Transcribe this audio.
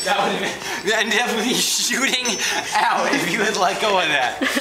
That would have been definitely shooting out if you had let go of that.